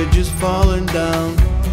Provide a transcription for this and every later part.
bridges falling down.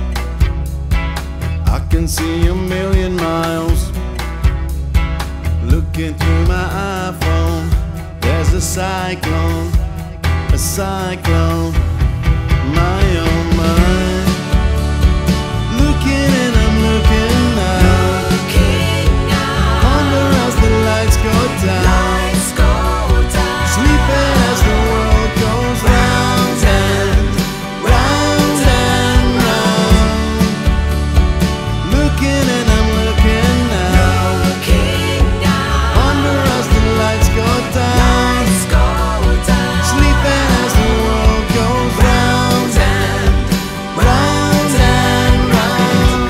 I can see a million miles. Looking through my iPhone, there's a cyclone, a cyclone. My oh my. Looking and I'm looking now. Wonder as the lights go down. Sleeping as the world goes round and round and round. Looking and I'm looking now. Wonder as the lights go down. Sleeping as the world goes round and round and round.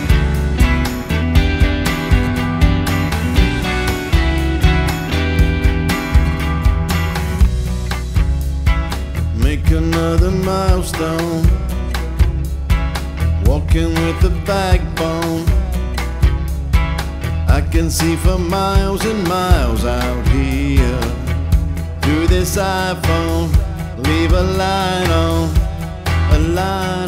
Make another milestone. Walking with a backbone. I can see for miles and miles out here. Through this iPhone, leave a line on, a line.